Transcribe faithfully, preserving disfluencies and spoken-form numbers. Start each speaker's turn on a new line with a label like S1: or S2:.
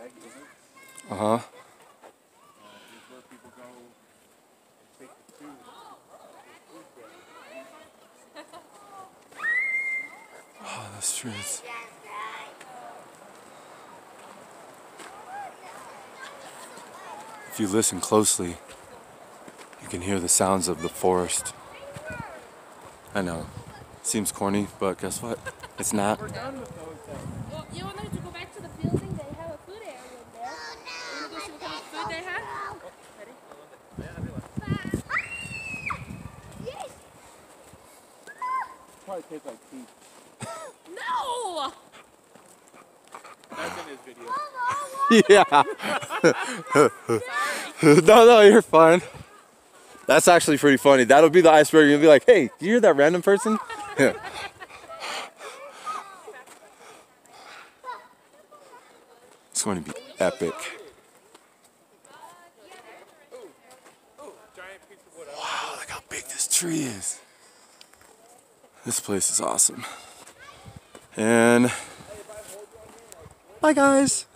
S1: Uh-huh. Oh, those trees. If you listen closely, you can hear the sounds of the forest. I know. Seems corny, but guess what? It's not.
S2: We're done with those things. Well, you want them to go back to the building? They have a food area in there. You want to go see what kind of food they have? Oh, ready? Yes!
S3: Probably tastes like tea.
S2: No!
S3: That's in his video.
S1: Yeah. No, no, you're fine. That's actually pretty funny. That'll be the icebreaker. You'll be like, hey, do you hear that random person? Yeah. It's going to be epic. Wow, look how big this tree is. This place is awesome. And bye, guys.